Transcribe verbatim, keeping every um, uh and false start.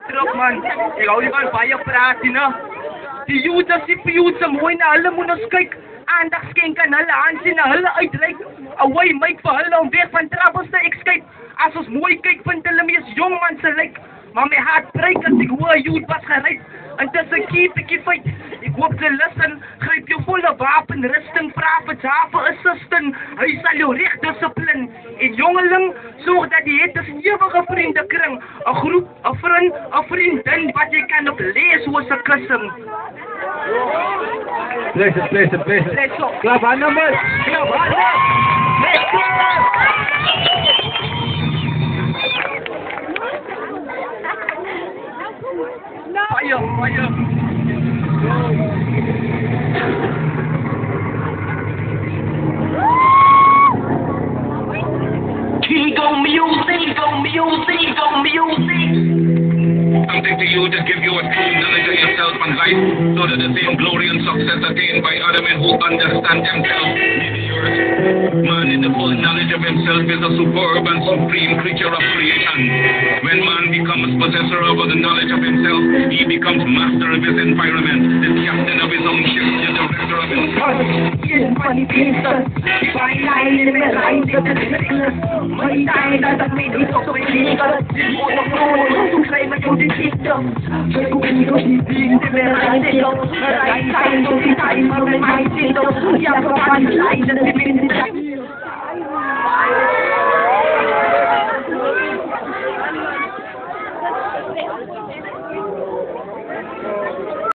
Terug man, ek hou nie van baie praat nie, nou. Die youth as die youth se mooi na hulle moet ons kyk. Aandag skenk aan hulle, aansien na hulle uitreik. Away myk vir hulle om weg van troubles te escape. As ons mooi kyk, vind hulle mees jong man se lyk. Maar my hart breek as ek hoor youth was gereid. En dis 'n keep ek fight. Ek hoop jy listen, gryp jou volle wapen, rusting, vra vir Java assistant. Hy sal jou reg dissipline. En jongeling, sorg dat jy het 'n ewige vriendekring. 'n Groep, 'n vriend, 'n vriendin wat jy kan op lees soos 'n kussing. Bless it, bless it, bless it. Clap hand numbers. Clap hand Fire, fire. Keego music, go music, go music. Something to you to give you a true knowledge of yourself and life, so that the same glory and success attained by other men who understand themselves may be yours. Man in the full knowledge of himself is a superb and supreme creature of creation. When man becomes possessor of the knowledge of himself, he becomes master of his environment, the captain of his own ship, the director of his Funny pieces, fine line in the line, the ridiculous. Money time doesn't make it so illegal. On the phone, to claim a good system. So you can go in the right time, the right time, the time of the right system. You have to find the line and the